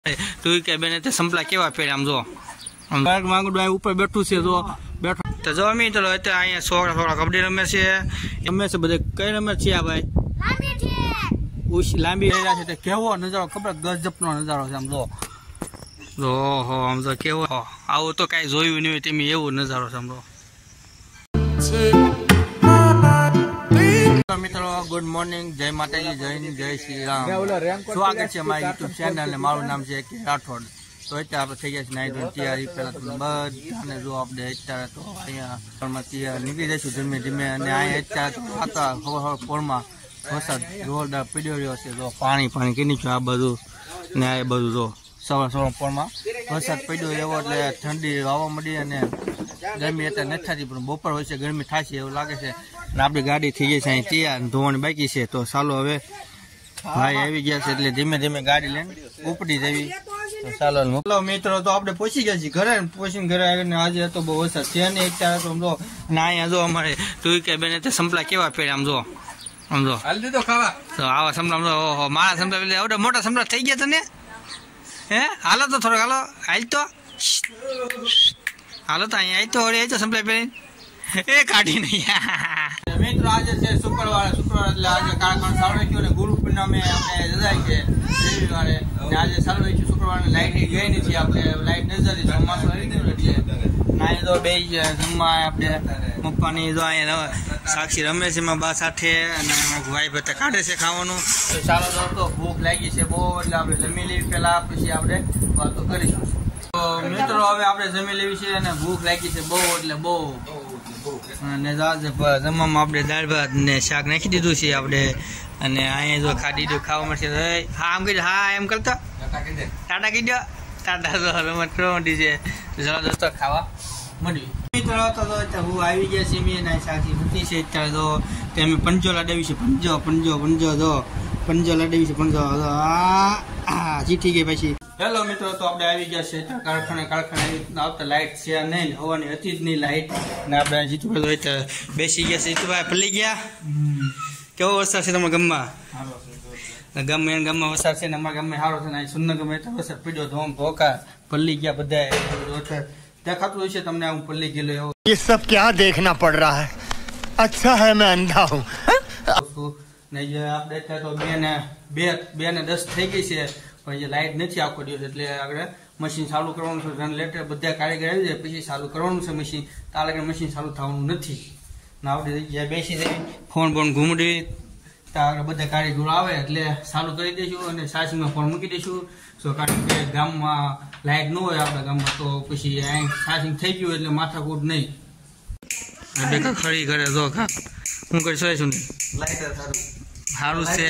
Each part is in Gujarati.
તું કે બેને તે સંપલા કેવા પહેર્યા આમ જો બાગ માંગડું ઉપર બેઠું છે જો બેઠો તો જો અમે તો અત્યારે અહીંયા છોકરા છોકરા કબડ્ડી રમે છે બધે કઈ રમે છે આ ભાઈ લાંબી રહ્યા છે તે કેવો નજારો ખબર ગજબનો નજારો છે આમ જો હો આમ તો કેવો આવું તો કઈ જોયું નહીં હોય તેમ એવું નજારો છે આમ મિત્રો ગુડ મોર્નિંગ જય માતાજી જય શ્રી રામ સ્વાગત છે અમારી યુટ્યુબ ચેનલ ને મારું નામ છે કે રાઠોડ તો અત્યારે આપણે થઈ ગયા છે નાઈ ધોઈ તૈયારી પહેલા બધાને જો આપણે અત્યારે તો અહીંયા નીકળી જઈશું ધીમે ધીમે અને અહીંયા અત્યારે તો હતા ખબર પોળમાં વરસાદ જોરદાર પીડ્યો રહ્યો છે જો પાણી કીની છે આ બધું ને આ બધું જો સવાર પોળમાં વરસાદ પડ્યો એવો એટલે ઠંડી વાવા મળી અને ગરમી અત્યારે નથી થતી પણ બપોર હોય છે ગરમી થાય છે એવું લાગે છે અને આપણી ગાડી થઈ ગઈ છે અહીં તૈયાર ધોવાની બાકી છે તો ચાલો હવે ભાઈ આવી ગયા છે એટલે ધીમે ધીમે ગાડી લઈને ઉપડી જવી તો ચાલો મિત્રો તો આપણે પહોંચી ગયા છીએ ઘરે પહોંચીને ઘરે આવીને આજે હતો બહુ વરસાદ છે ને એક ત્યારે તો જો અને અહીંયા જો અમારે તું કે બેને તે સંપલા કેવા પહેર્યા આમ જો તો આવા સંપલા ઓહો મારા સંપલા આવડે મોટા સંપલા થઈ ગયા તને હે હાલો તો થોડોક હાલ તો અહીંયા આવી તો સંપલા પહેરીને એ કાઢી નહીં મિત્રો આજે છે શુક્રવાર એટલે આજે કારખાનું સારું રાખ્યું અને ગુરુ પૂર્ણિમે આપણે રજાઈ છે રવિવારે અને આજે સારું રાખ્યું શુક્રવારે લાઈટ ગઈ નથી આપણે લાઈટ નજર ચોમાસું આવી ગયું એટલે નાય તો બે જમવા આપણે મપ્પાની જો અહીંયા સાક્ષી રમે છે એમાં બા સાથે અને ભાઈ બધા કાઢે છે ખાવાનું તો ચાલો તો ભૂખ લાગી છે બહુ એટલે આપણે જમી લેવી પહેલા પછી આપણે વાતો કરીશું તો મિત્રો હવે આપણે જમી લેવી છે અને ભૂખ લાગી છે બહુ એટલે બહુ અને જમવામાં આપણે દાળ ભાત ને શાક નાખી દીધું છે આપણે અને અહીંયા જો ખાધી દીધું ખાવા મળશે હા આમ કીધું હા એમ કરતો ટાટા કીધો ટાટા તો રમત કરવાની છે ચાલો દોસ્તો ખાવા મળ્યું મિત્રો તો હું આવી ગયા છે મેં સાક્ષી મૂકી છે અત્યારે તો અમે પંજો લાડાવી છે પંજો જો પંજો લાડાવી છે પંજો હા જીતી ગઈ પછી હેલો મિત્રો તો આપણે આવી ગયા છે કારખાને આવતા લાઈટ છે નહીં હવાની હતી જ નહીં લાઈટ અને આપણે જીતુભાઈ બેસી ગયા છે જીતુભાઈ પલ્લી ગયા કેવો વરસાદ છે તમારા ગામમાં વરસાદ છે ને અમારા ગામમાં સારો છે ને સુંદર ગમે એટલો વરસાદ પડ્યો તો આમ ભોકા પલ્લી ગયા બધા દેખાતું હોય છે તમને હું પલ્લી ગયેલો એવો ये सब क्या देखना पड़ रहा है अच्छा है मैं अंधा हूँ ને આપણે તો 2:10 થઈ ગઈ છે પણ જે લાઈટ નથી આખો દિવસ એટલે આપણે મશીન ચાલુ કરવાનું છે જનરેટર બધા કારીગર આવી જાય પછી ચાલુ કરવાનું છે મશીન તાલે મશીન ચાલુ થવાનું નથી ને આપણે જગ્યાએ બેસી જઈ ફોન ઘૂમડી ત્યાં બધા કારીગરો આવે એટલે ચાલુ કરી દઈશું અને સાચીમાં ફોન મૂકી દઈશું તો કારણ કે ગામમાં લાઈટ ન હોય આપણા ગામમાં તો પછી અહીં ચાર્જિંગ થઈ ગયું એટલે માથાકૂટ નહીં બેકા ખરી કરે જો કા હું કરી છું લાઈટ સારું છે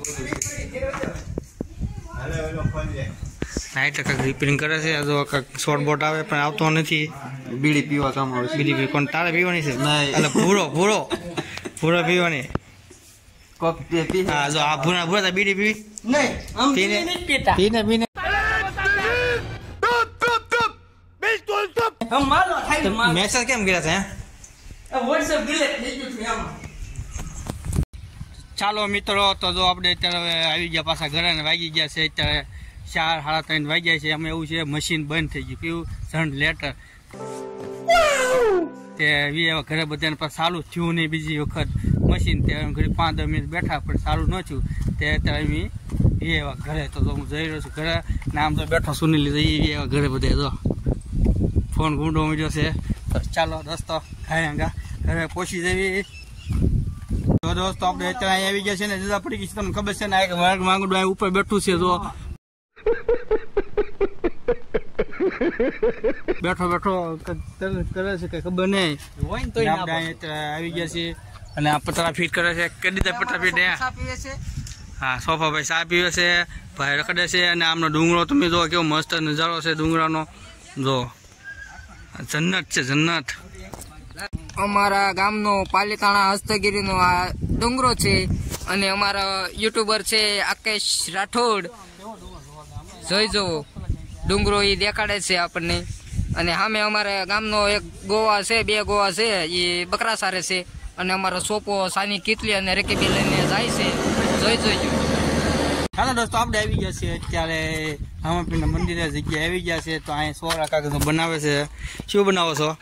લાઈટ કાંક રિપેરિંગ કરે છે જો કાંક શોર્ટ બોટ આવે પણ આવતો નથી બીડી પીવા કામ આવે બીડી પી પણ તારે પીવાની છે એટલે ભૂરો પીવાની હા જો આ ભૂરા બીડી પીવી પીને મેસેજ કેમ કર્યા છે ચાલો મિત્રો તો જો આપણે અત્યારે આવી ગયા પાછા ઘરે ને વાગી ગયા છે અત્યારે 4:30 વાગ્યા છે અમે એવું છે મશીન બંધ થઈ ગયું કેવું જનરેટર તે ઘરે બધાને પાછું ચાલુ થયું નહીં બીજી વખત મશીન તે ઘરે 5-10 મિનિટ બેઠા પણ ચાલુ ન થયું તે અત્યારે એવા ઘરે તો હું જઈ રહ્યો છું ઘરે નામ તો બેઠો સુની લીધું એવા ઘરે બધે જો ફોન ગુંડો મળ્યો છે તો ચાલો દોસ્તો ઘરે પહોંચી જવી તો દોસ્તો આપણે અત્યારે અહીં આવી ગયા છે ને જુદા પડી ગઈ છે તમને ખબર છે ને વર્ગ માંગડું ઉપર બેઠું છે તો બેઠો કરે છે કઈ ખબર નહીં આપણે આવી ગયા છીએ અને આ પતરા ફીટ કરે છે કરી દીધા પતરા ફીટ હા સોફા ભાઈ ચા પીવે છે ભાઈ રખડે છે અને આમનો ડુંગરો તમે જો કેવો મસ્ત નજારો છે ડુંગરાનો જો જન્નત છે જન્નત અમારા ગામનો પાલીતાણા હસ્તગીરીનો આ ડુંગરો છે અને અમારા યુટ્યુબર છે આકેશ રાઠોડ જોઈ જવો ડુંગરો એ દેખાડે છે આપણને અને સામે અમારા ગામનો એક ગોવા છે 2 ગોવા છે એ બકરા સારે છે અને અમારો સોપો સાની કીટલી અને રેકેબી લઈને જાય છે જોઈ હાલો દોસ્તો આપણે આવી ગયા છીએ અત્યારે રામાપીરના મંદિરે જગ્યાએ આવી ગયા છે. તો અહીંયા સોરા કાકા બનાવે છે. શું બનાવો છો?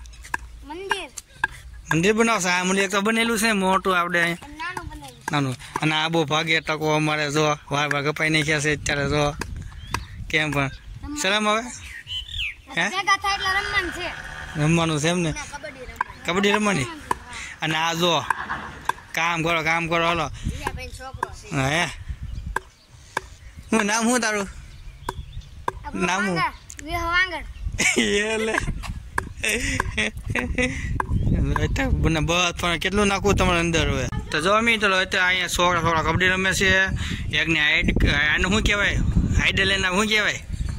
મંદિર બનાવશો? આ મંદિર તો બનેલું છે મોટું આપણે નાનું. અને આ બહુ ભાગે ટકો અમારે જો વાર કપાઈ નાખ્યા છે અત્યારે જો કેમ પણ શરમ આવે હે રમવાનું છે એમ ને કબડ્ડી રમવાની. અને આ જો કામ કરો હાલો. હે હું નામ શું તારું? નામ હું બસ પણ કેટલું નાખવું તમારે અંદર હોય તો જો અમે ચલો અત્યારે અહીંયા છોકરા કબડ્ડી રમે છે. એકને આનું શું કહેવાય આઈડલ એના શું કહેવાય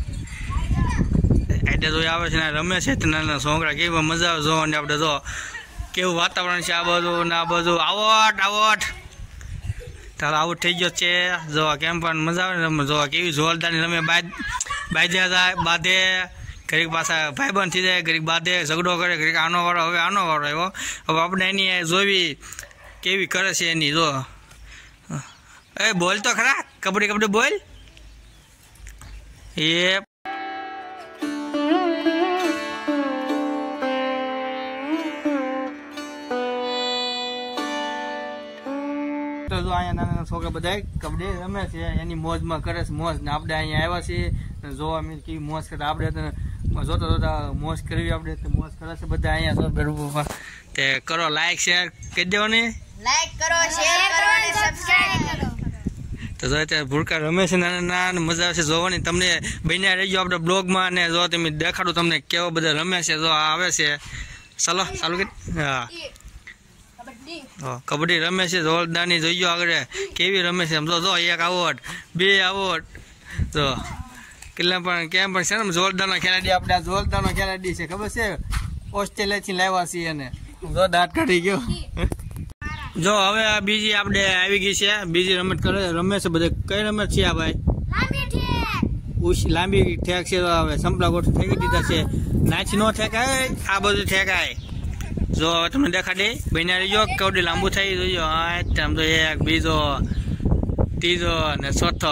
આઈડલ તો આવે છે ને રમે છે તો નાના છોકરા કેવી મજા આવે જોવાની. આપણે જો કેવું વાતાવરણ છે આ બધું ને આ બધું. આવટ તારો આઉટ થઈ ગયો છે. જોવા કેમ પણ મજા આવે ને રમે. જોવા કેવી જોરદારની રમે. બાંધ્યા જાય બાંધે ઘડીક પાછા ભાઈબંધ થઈ જાય ઘડીક બાંધે ઝઘડો કરે ઘડીક આનો વાળો હવે આનો વાળો આવ્યો. હવે આપણે એની જોવી કેવી કરે છે એની. જો એ બોલ તો ખરા કબડ્ડી બોલ. એ તો જો અહીંયા નાના છોકરા બધા કબડ્ડી રમે છે એની મોજમાં કરે છે મોજ. ને આપણે અહીંયા આવ્યા છીએ જોવા મેં કેવી મોજ કરતા. આપણે જોતા મોજ કરવી આપણે મોજ કરે છે બધા અહીંયા. તે કરો લાઈક શેર કરી દેવાની. તો જો અત્યારે ભૂરકા રમે છે નાના મજા આવશે જોવાની. તમને બન્યા રહી ગયો આપણે બ્લોગમાં. અને જો તમે દેખાડું તમને કેવો બધા રમે છે. જો આવે છે ચાલો ચાલુ કરી. હા કબડ્ડી રમે છે જોરદારની. જોઈજો આગળ કેવી રમે છે સમજો. જો એક આવોટ બે આવોટ જો કેટલા પણ કેમ પણ છે ને જોરદારનો ખેલાડી. આપણે આ જોરદારનો ખેલાડી છે ખબર છે ઓસ્ટ્રેલિયાથી લાવ્યા છીએ. અને જો દાંત કાઢી ગયો. જો હવે આ બીજી આપણે આવી ગઈ છે બીજી રમત રમે છે બધા. કઈ રમત છે આ ભાઈ? લાંબી ઠેક છે. હવે સંપલા ગોઠ ઠેકી દીધા છે. નાચી નો ઠેકાય આ બધું ઠેકાય. જો તમને દેખાડે બન્યા રહીજો કવડી લાંબુ થઈ જોઈજો. હા આમ તો એક બીજો ત્રીજો ને ચોથો.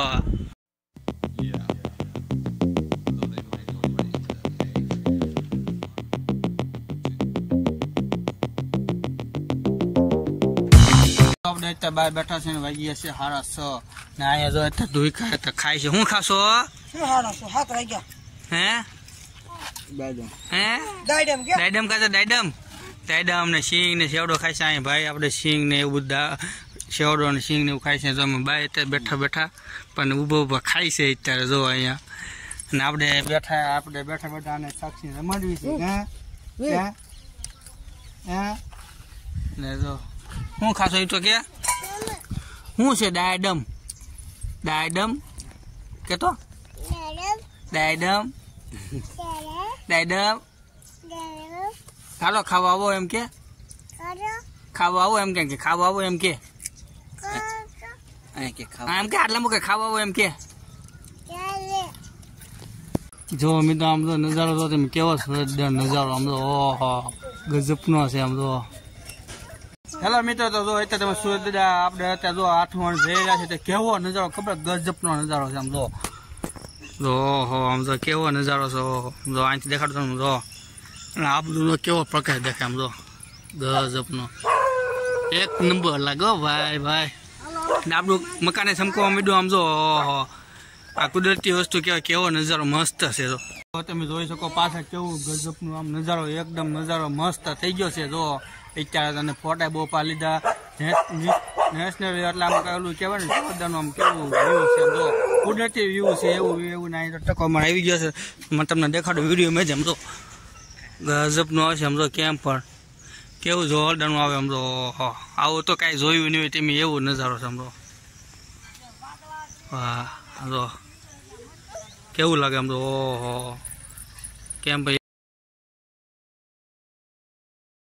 આપણે અત્યારે બહાર બેઠા છે ને વાગી છે 6:30 ને અહીંયા જો અત્યારે ધોઈ ખાય તો ખાય છે. શું ખાશો? હે ડાયડમ ખાશે? ડાયડમ ને સિંગ ને સેવડો ખાય છે અહીંયા ભાઈ. આપણે સિંગ ને એવું બધા સેવડો ને સિંગ ને એવું ખાય છે. જો અમે બાય અત્યારે બેઠા પણ ઊભા ખાય છે અત્યારે જો અહીંયા. અને આપણે બેઠા અને સાક્ષી રમાડવી છે. ને જો શું ખાશો એ તો કે શું છે? ડાયડમ કે તો ડાયડમ હાલો ખાવા આવો એમ કે ખાવા આવો એમ કે આટલા મૂકે ખાવા આવો એમ કે. જો મિત્રો આમ તો નજારો તો તમે કેવો નજારો આમ તો ઓહો ગજબનો છે આમ તો. હેલો મિત્રો તો જો અત્યારે તમે સુરત આપણે અત્યારે જો 8 જઈ રહ્યા છે. કેવો નજારો ખબર ગજબનો નજારો છે આમ તો. ઓહો આમ તો કેવો નજારો છે. જો અહીંથી દેખાડો તમે જો. અને આ બધું કેવો પ્રકાશ દેખાય આમ તો ગજબનો એક નંબર લાગો ભાઈ. ને આપણું મકાને ચમકવા માંડ્યું આમ જો. ઓહો આ કુદરતી વસ્તુ કેવો નજારો મસ્ત છે. જો તમે જોઈ શકો પાછળ કેવું ગજબનું આમ નજારો એકદમ નજારો મસ્ત થઈ ગયો છે. જો અત્યારે તને ફોટા બહુ પા લીધા નેશનલ એટલે આમ કહેલું કહેવાય ને બધાનું આમ કેવું વ્યૂ છે. જો કુદરતી વ્યૂ છે એવું ના ટકો અમારે આવી ગયો છે. મને તમને દેખાડું વિડીયો મેં સમજો ગજબનું આવે છે સમજો. કેમ પણ કેવું જોરદારનું આવે સમજો. આવું તો કાંઈ જોયું નહીં હોય તેમ એવું નજારો સમજો. હા જો કેવું લાગે સમજો. ઓહો કેમ ભાઈ